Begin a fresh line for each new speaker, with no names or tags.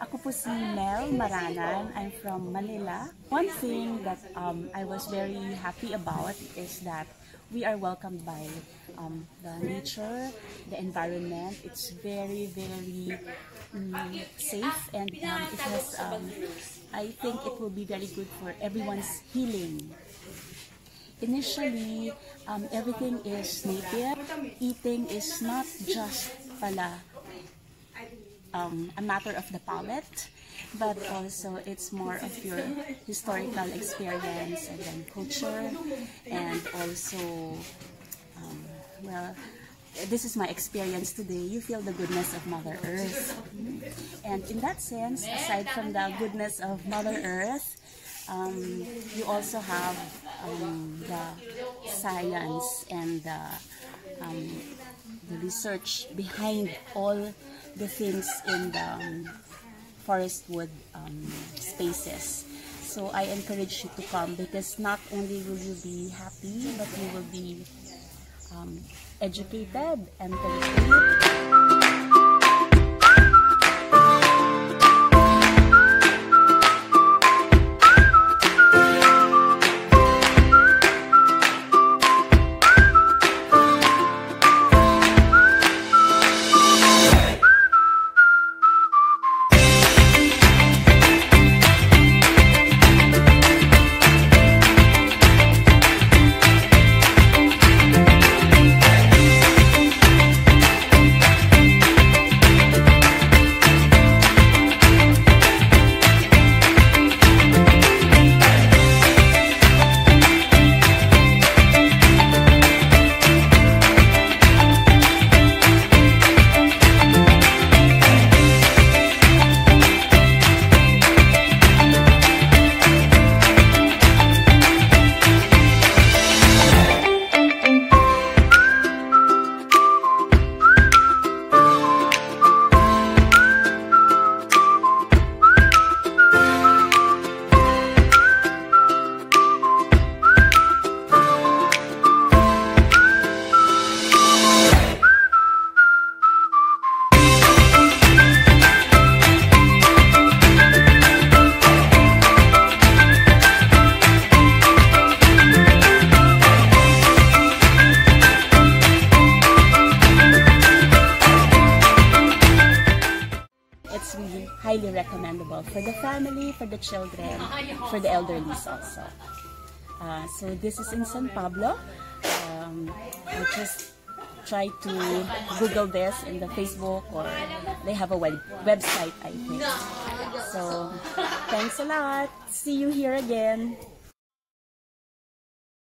Ako po si Mel Maranan. I'm from Manila. One thing that I was very happy about is that we are welcomed by the nature, the environment. It's very, very safe, and it has, I think it will be very good for everyone's healing. Initially, everything is native. Eating is not just pala a matter of the palate, but also it's more of your historical experience and then culture, and also, well, this is my experience today. You feel the goodness of Mother Earth. And in that sense, aside from the goodness of Mother Earth, you also have the science and the research behind all the things in the forest wood spaces. So I encourage you to come, because not only will you be happy, but you will be educated and really highly recommendable for the family, for the children, for the elderly also. So this is in San Pablo. I just try to Google this in the Facebook, or they have a website, I think. So thanks a lot. See you here again.